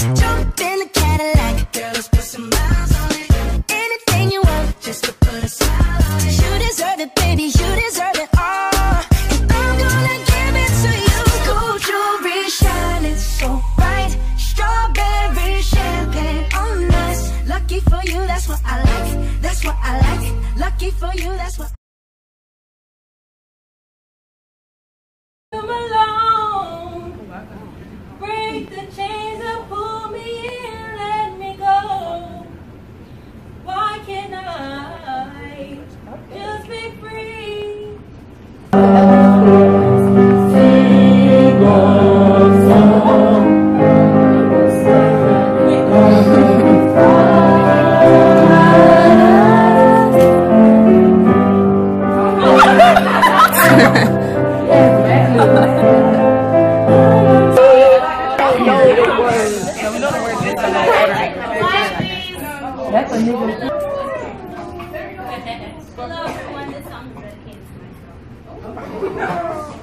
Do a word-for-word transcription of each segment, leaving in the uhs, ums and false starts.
Jump in the Cadillac, girl, let's put some miles on it. Anything you want, just to put a smile on it. You deserve it, baby, you deserve it all. And I'm gonna give it to you. Gold jewelry shining so bright, strawberry champagne on us. Lucky for you, that's what I like. That's what I like. Lucky for you, that's what. Come along, break the chains and pull me in, let me go. Why can't I just be free? Sing a song. That's a nigga. Hello, everyone. This song is dedicated to myself.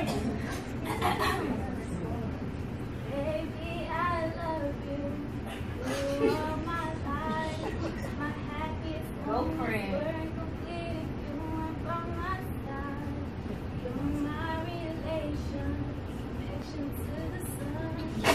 Baby, I love you. You are my life, my happiest moment. We're incomplete if you weren't by my side. You're my relation, connection to the sun.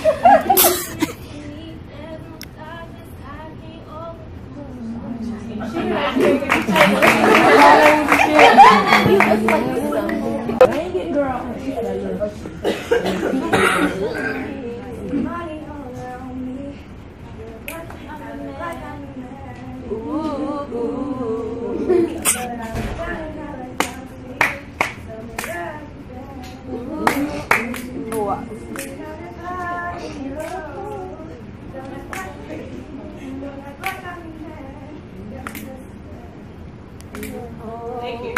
Thank you.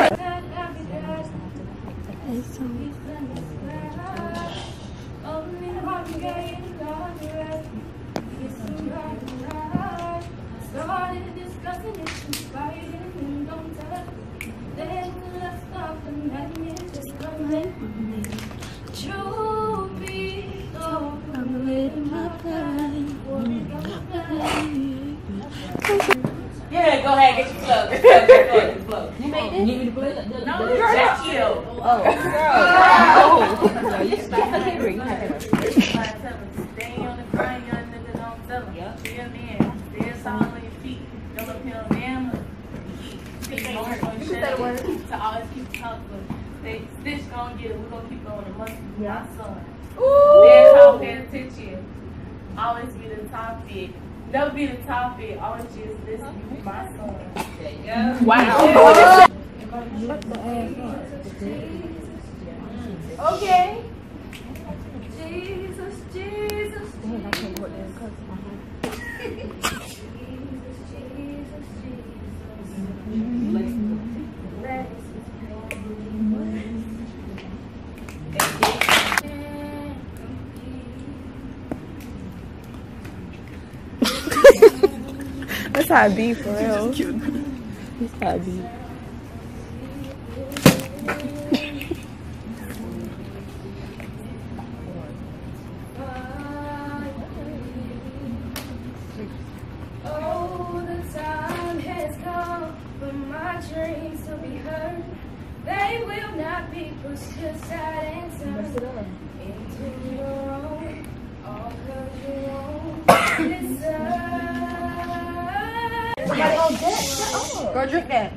Yeah, go ahead, get your plug. Get your plug, get your plug. You made this? You need me to play that? No, girl, that's you. Oh, girl. Oh. No, you stop. You have to stay on the grind, young nigga, don't tell him. Be a man. Stay solid on your feet. Don't look him damn. Keep going on shit. To always keep hustling. Stay stitch gonna get it. We're gonna keep going. It must be my son. Stand tall, pay attention. Always be the top fit. Never be the top fit. Always just listen to my son. Yeah. Wow. Okay. Jesus, Jesus, Jesus. That's how I be for real. That's how I be. Oh, the time has come for my dreams to be heard. They will not be pushed aside and turned into your own. All cause you won't listen. Go drink that.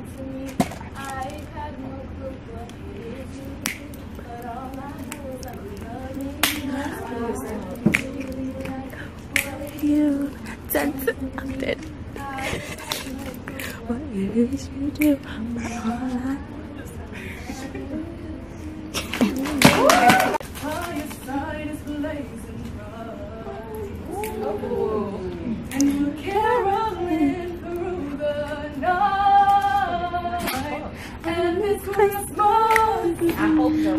You done I'm dead. What is you do? And we're caroling through the night. And it's Christmas. I hope so.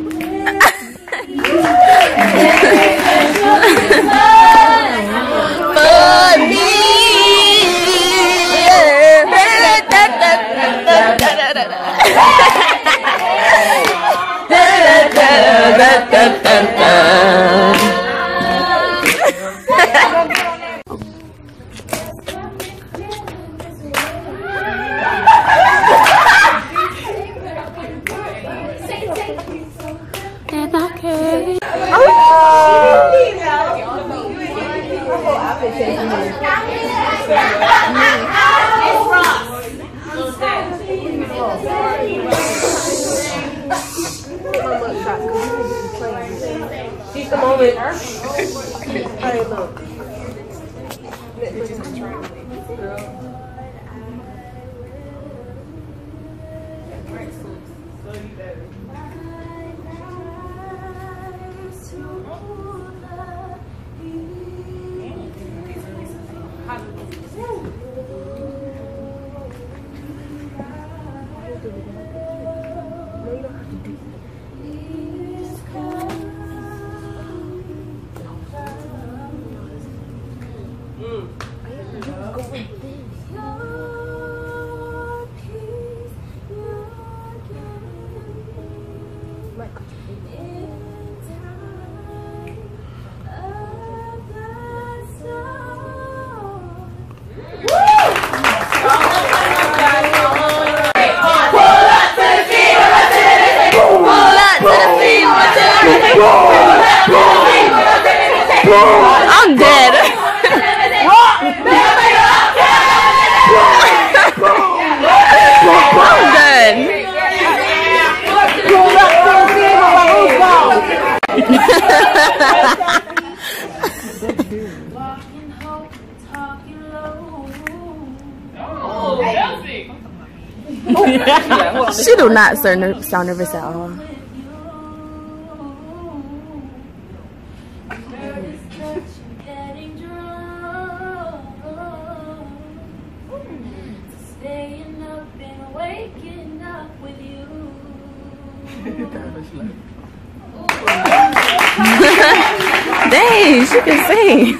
For me. the moment. Hey, look. I'm dead. I'm done. She do not sound nervous at all. Dang, she can sing.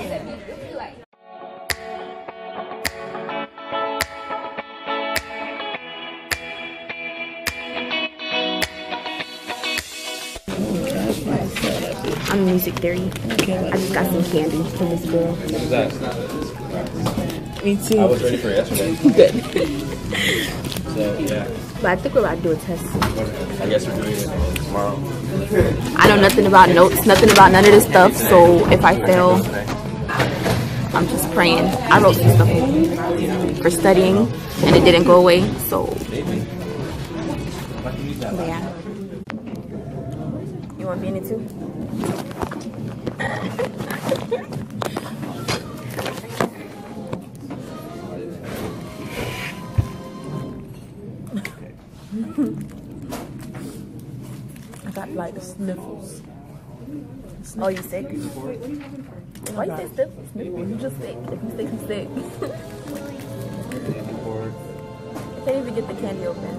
I'm music theory. I just got some candy for this girl. What is that? Me too. I was ready for yesterday. Good. So, yeah. But I think we're about to do a test. I guess we're doing it tomorrow. I know nothing about notes, nothing about none of this stuff, so if I fail, I'm just praying. I wrote some stuff for studying, and it didn't go away, so yeah. You want to be in it too? I got like the sniffles. Oh, you sick? Why you say sick? You just sick. If you sick, you sick. Can't even get the candy open.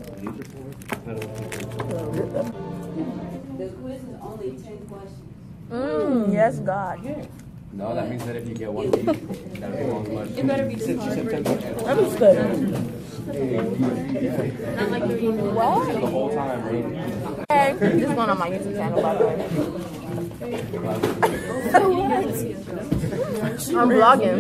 The quiz is only ten questions. Mmm, yes, God. No, that means that if you get one, you gotta be one question. It better be this hard. Let me study. Not like the What? The whole time, right? Hey, this one on my YouTube channel, by the way. I'm vlogging.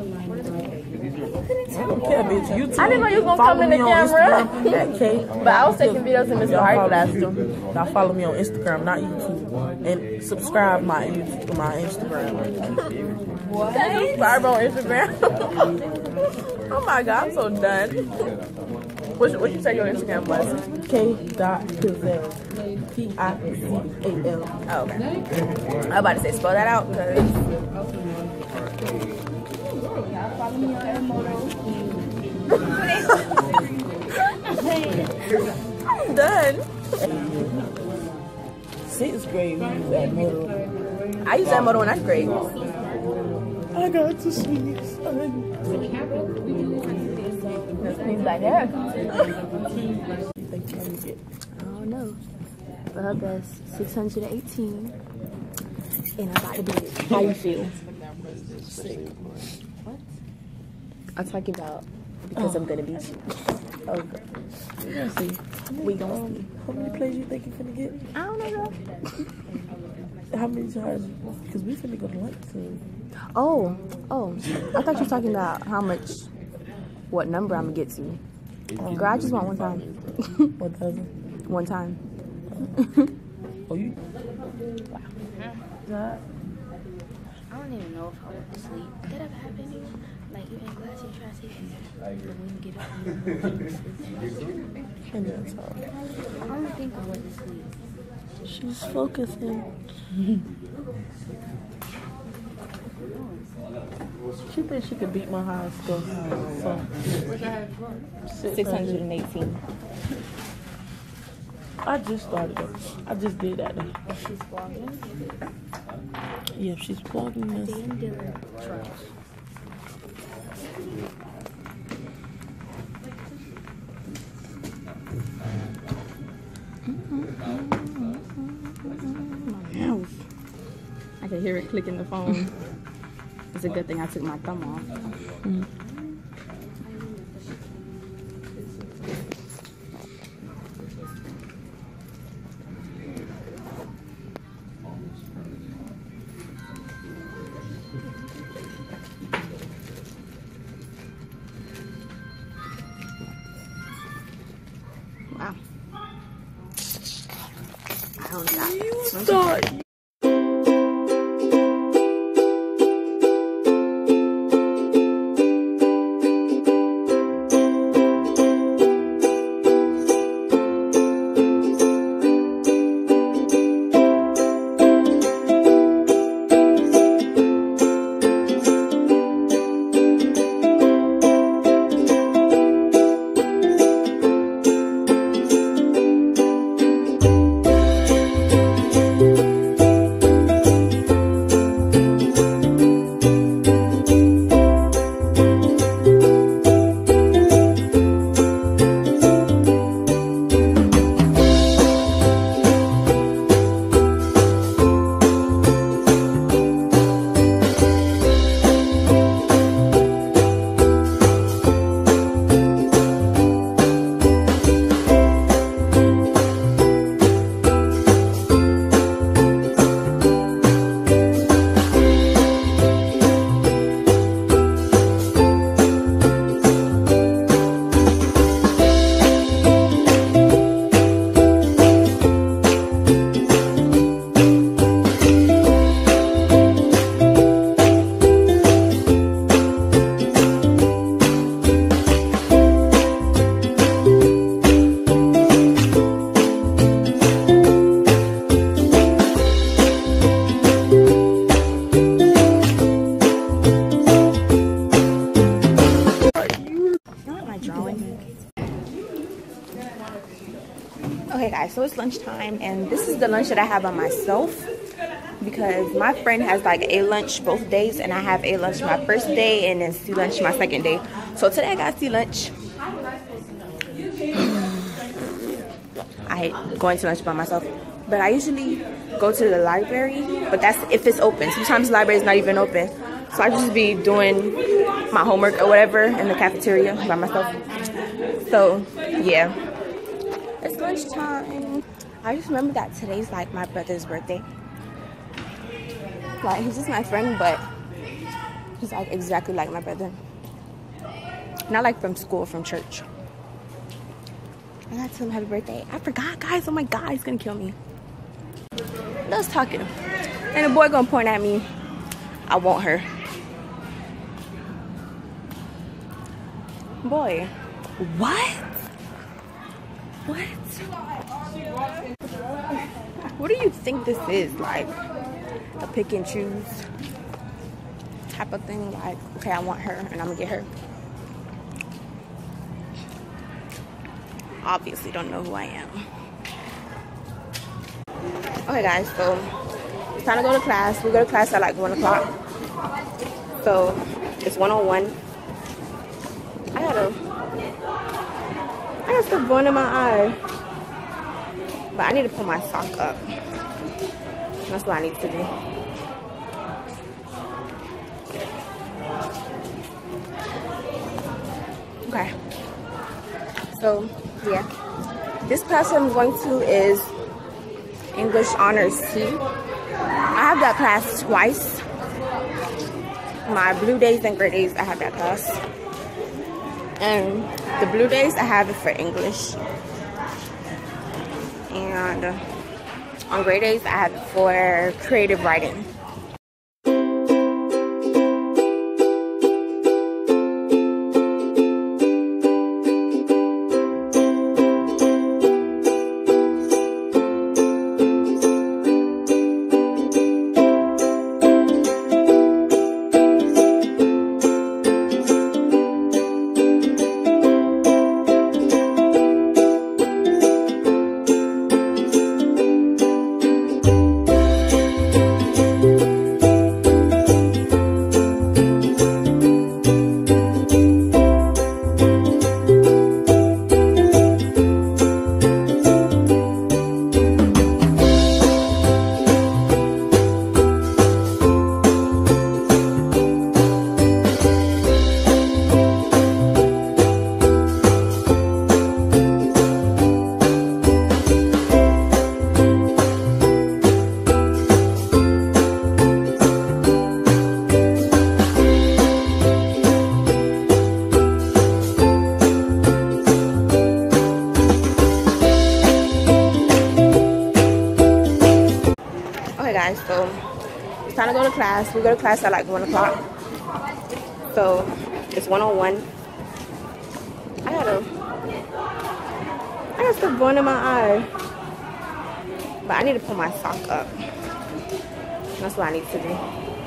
Yeah, bitch, YouTube. I didn't know you was gonna Follow come in the me on camera. Instagram at K. But I was taking videos in Mister Y'all Hart follow, class too. y'all follow me on Instagram, not YouTube, and subscribe my YouTube, my Instagram. What? Subscribe on Instagram. Oh my God, I'm so done. What what you say your Instagram was? K. Dot Pizzelle. P I C A L. Oh, okay. I was about to say spell that out because. Follow me on Edmodo. I'm done. Sixth grade, we used that motor. I used that motto in ninth grade. I got to see you, son. He's like, yeah. You think you can get? I don't know. But her best, six hundred eighteen. And I'm about to beat it. How you feel? What? I'm talking about because I'm gonna beat you. Oh, God. Let's see. We gonna see. How many plays you think you finna get? I don't know. How many times? Because we finna go to lunch soon. Oh, oh. I thought you were talking about how much, what number I'm gonna get to. Girl, I just want one time. One thousand. One time. Oh, you? I don't even know if I went to sleep. Did that ever happen to you? Like you in class, you try to sleep, but when you get up, you And that's all. I don't think I went to sleep. She's focusing. She thinks she could beat my high school. So, six hundred eighteen. I just started it. I just did that. Though. She's vlogging. Yeah, she's vlogging this. And Dillard trash. I can hear it clicking the phone. It's a good thing I took my thumb off. Mm. Wow. I don't got Start. Okay guys, so it's lunchtime and this is the lunch that I have by myself because my friend has like a lunch both days and I have a lunch my first day and then sea lunch my second day. So today I got sea lunch. I hate going to lunch by myself, but I usually go to the library, but that's if it's open. Sometimes the library is not even open. So I just be doing my homework or whatever in the cafeteria by myself. So yeah. It's lunchtime. I just remember that today's like my brother's birthday. Like he's just my friend, but he's like exactly like my brother. Not like from school, from church. I gotta tell him happy birthday. I forgot, guys. Oh my god, he's gonna kill me. Let's talking. And the boy gonna point at me. I want her. Boy. What? What? What do you think this is? Like a pick and choose type of thing? Like, okay, I want her and I'm gonna get her. Obviously don't know who I am. Okay guys, so it's time to go to class. We go to class at like one o'clock. So it's one on one. I gotta I got stuff going in my eye. But I need to put my sock up. That's what I need to do. Okay. So, yeah. This class I'm going to is English Honors C. I have that class twice. My blue days and gray days, I have that class. And the blue days, I have it for English. And uh, on gray days, I have it for creative writing. class. We go to class at like one o'clock. So it's one on one. I gotta, I got stuff going in my eye. But I need to put my sock up. That's what I need to do.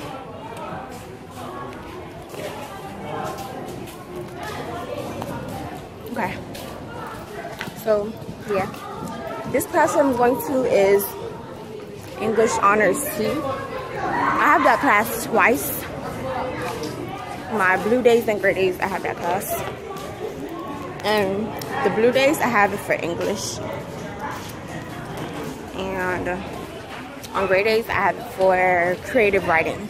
Okay. So, yeah. This class I'm going to is English Honors two. I have that class twice. My blue days and gray days, I have that class. And the blue days, I have it for English. And uh, on gray days, I have it for creative writing.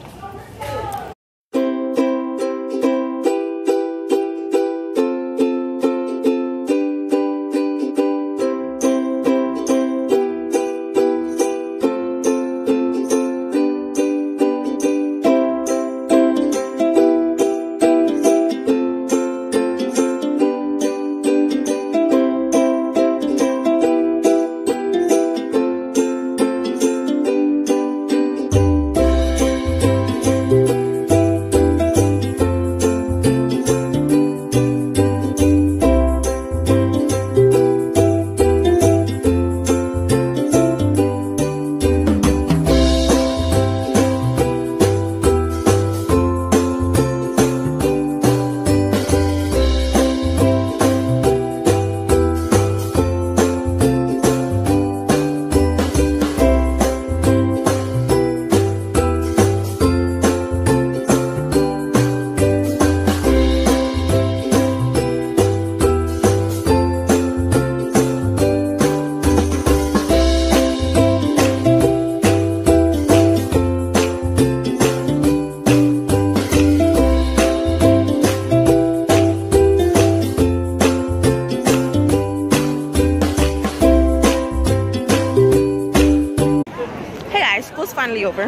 Finally over,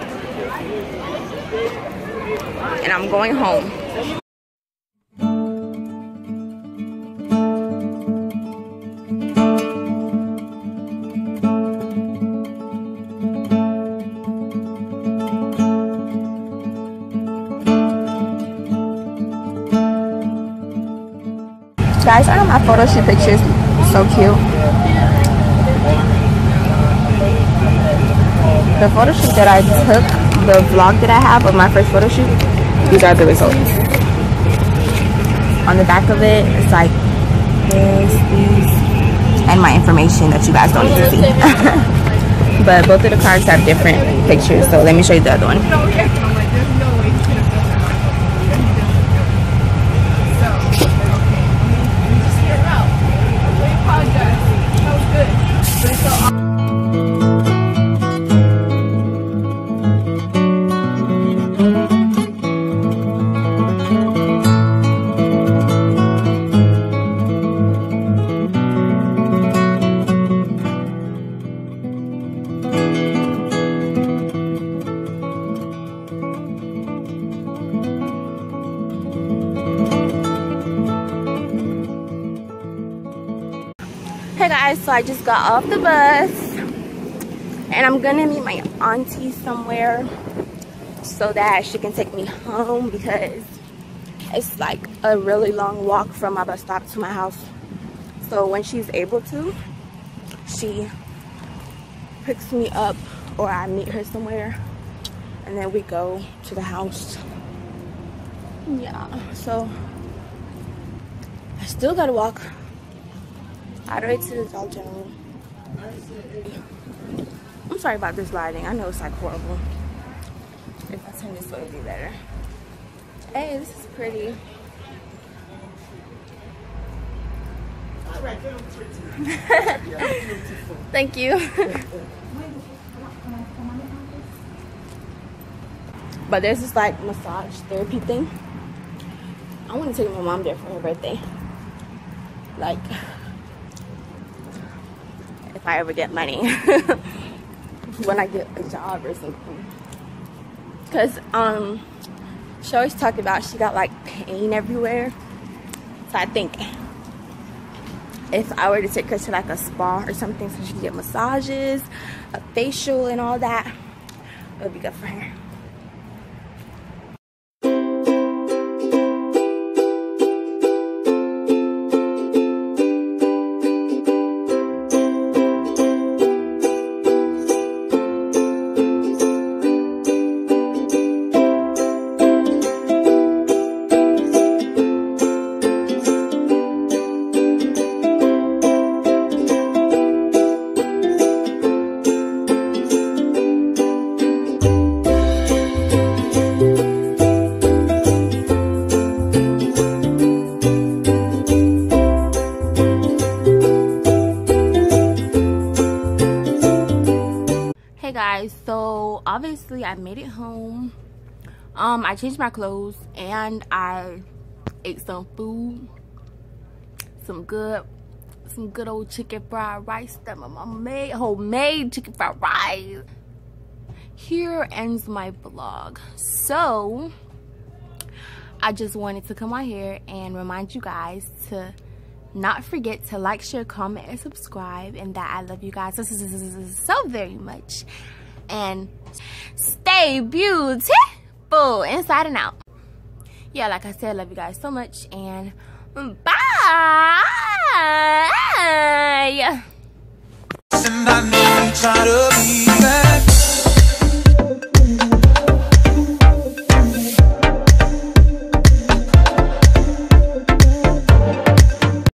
and I'm going home. Guys, I know my photo shoot pictures so cute. The photo shoot that I took, the vlog that I have of my first photo shoot, these are the results. On the back of it, it's like this, these, and my information that you guys don't even see. But both of the cards have different pictures, so let me show you the other one. Hey guys, so I just got off the bus and I'm gonna meet my auntie somewhere so that she can take me home because it's like a really long walk from my bus stop to my house. So when she's able to, she picks me up or I meet her somewhere and then we go to the house. Yeah, so I still gotta walk all the way to the Dollar General. I'm sorry about this lighting. I know it's like horrible. If I turn this way, it'd be better. Hey, this is pretty. Thank you. But there's this like massage therapy thing. I want to take my mom there for her birthday. Like, if I ever get money. When I get a job or something. Because um, she always talked about she got like pain everywhere. So I think if I were to take her to like a spa or something so she can get massages, a facial and all that, it'll be good for her. Guys, so obviously I made it home. um I changed my clothes and I ate some food, some good some good old chicken fried rice that my mama made, homemade chicken fried rice. Here ends my vlog. So I just wanted to come out here and remind you guys to not forget to like, share, comment, and subscribe, and that I love you guys so, so, so, so, so very much. And stay beautiful inside and out. Yeah, like I said, I love you guys so much, and bye. And I know you try to be back.